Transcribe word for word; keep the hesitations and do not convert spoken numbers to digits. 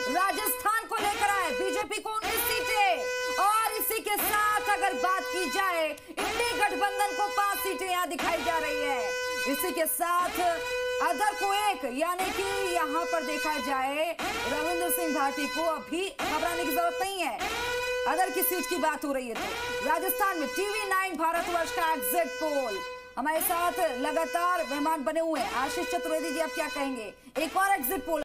राजस्थान को लेकर आए बीजेपी को उन्नीस सीटें और इसी के साथ अगर बात की जाए इंडी गठबंधन को पांच सीटें यहां दिखाई जा रही है। इसी के साथ अदर को एक, यानी कि यहां पर देखा जाए रविंद्र सिंह भाटी को अभी घबराने की जरूरत नहीं है। अदर की सीट की बात हो रही है तो राजस्थान में टीवी नाइन भारतवर्ष का एग्जिट पोल हमारे साथ लगातार मेहमान बने हुए हैं। आशीष चतुर्वेदी जी, आप क्या कहेंगे? एक और एग्जिट पोल